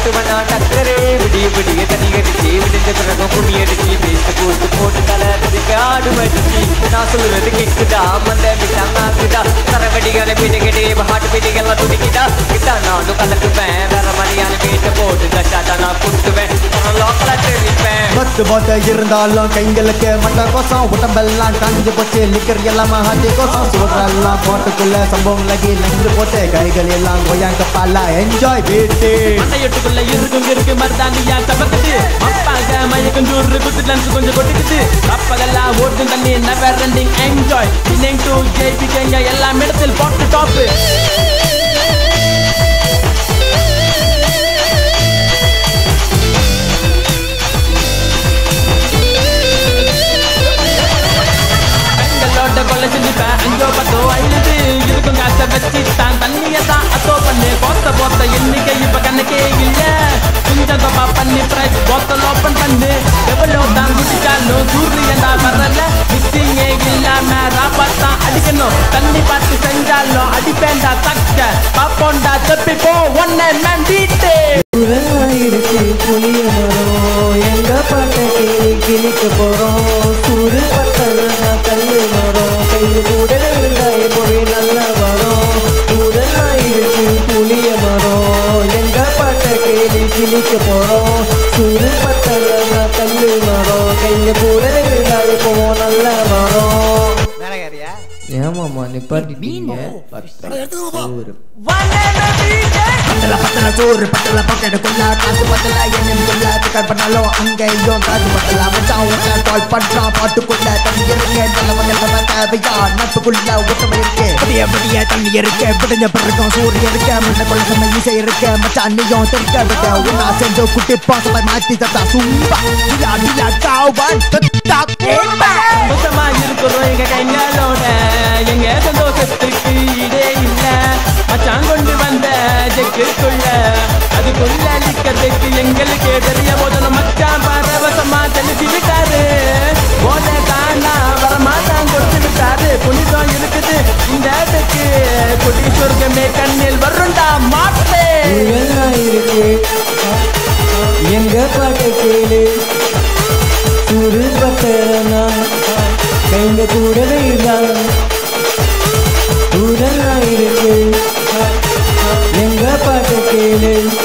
கொட்டுவனா டக்கரே விடிய விடிய தனி அடிச்சு விடிஞ்ச பிறகு கும்மி அடிச்சு பேச போட்டு போட்டு கலருக்கு ஆடு வடிச்சு நான் சொல்லுறது கேக்குதா மந்த விட்டாங்க ஆகுதா தரவடிகளை பிடிக்கிட்டே பாட்டு பிடிக்கலாம் துடிக்கிட்டா கிட்டா நானும் கலக்குவேன் வேற மாதிரியான வீட்டை போட்டு தட்டாதான் நான் குடுக்குவேன் லோக்கலா தெரிவிப்பேன் பத்து போட்ட இருந்தாலும் கைங்களுக்கு மட்ட கோசம் உடம்பெல்லாம் காஞ்சி போச்சு லிக்கர் எல்லாம் ஹாத்தி கோசம் சூடெல்லாம் போட்டுக்குள்ள சம்பவம் லகி லங்கு போட்டு கைகள் எல்லாம் கொய்யாங்க பாலா என்ஜாய் வீட்டு மண்டையொட்டுக்குள்ள இருக்கு மருதாண்டியா சபக்குது அப்பாக மயக்கம் ஜூரு குத்து லன்ஸ் கொஞ்சம் கொட்டுக்குது அப்பகெல்லாம் ஓட்டும் தண்ணி never ending enjoy listening to JPK எல்லாம் இடத்தில் போட்டு டாப்பு கொள்ள செஞ்சுப்பேன் அஞ்சோ பத்தோ ஐந்து இருக்கும் காசை வச்சு தான் தண்ணியை தான் அத்தோ பண்ணு போத்த எண்ணிக்கை இப்ப கணக்கே இல்ல கொஞ்சம் தொப்பா பண்ணி பிரைஸ் போத்தல் ஓப்பன் பண்ணு எவ்வளோ தான் குடிச்சாலும் சூரியன் தான் வரல மிக்சிங்கே இல்லாம ராபாத்தான் அடிக்கணும் தண்ணி பார்த்து செஞ்சாலும் அடிப்பேண்டா தக்க பாப்போண்டா தப்பி போ ஒன்ன மேம் வீட்டு புளிய மரம் எங்க பாட்ட கிளிக்க போறோம் சூடு பத்தல கல்லு மரம் கைது கூட இருந்தாய போய் நல்ல வரும் உடனாயிருக்கு புளிய மரம் எங்க பாட்ட கிளிக்க போறோம் சூடு பத்தல கல்லு மரம் கைது கூட இருந்தாய போ நல்ல வரும் ஏமாமா நிப்பாட்டிட்டீங்க பத்தல சோறு பத்தல பக்கெட்டுக்குள்ள காசு பத்தல என்ன திக்கர் பண்ணாலும் அங்கேயும் காசு பத்தல மச்சான் உன்ன கால் பண்றான் பாட்டுக்குள்ள தண்ணி இருக்கு நல்லவங்க தேவையா நட்புக்குள்ள ஒற்றுமை இருக்கு விடிய தண்ணி இருக்கு விடிஞ்ச பிறகும் சூரிய இருக்க முன்ன கொள்ள சம இசை இருக்க மச்சான் நீயும் தெரிக்க விட உன்னா செஞ்சு குட்டி பாசலை மாத்தி தத்தா சும்பா இல்லா காவன் தத்தா கேம்பா சந்தோஷமா இருக்கிறோம் எங்க கைங்களோட எங்க சந்தோஷத்துக்கு இடே இல்ல மச்சான் கொண்டு வந்த ஜெக்குள்ள அதுக்குள்ள அளிக்கிறதுக்கு எங்களுக்கு தெரிய போதணும் மச்சான் பரவசமா தெளிச்சு விட்டாரு போல தானா வரமாட்டான் கொடுத்து விட்டாரு புனிதம் இருக்குது இந்த இடத்துக்கு குடி சொர்க்கமே கண்ணில் வருண்டா மாட்டே இருக்கு எங்க பாட்ட கேளு சூடு பத்தனா கைங்க கூடவே உடனாயிருக்கு எங்க பாட்ட கேளு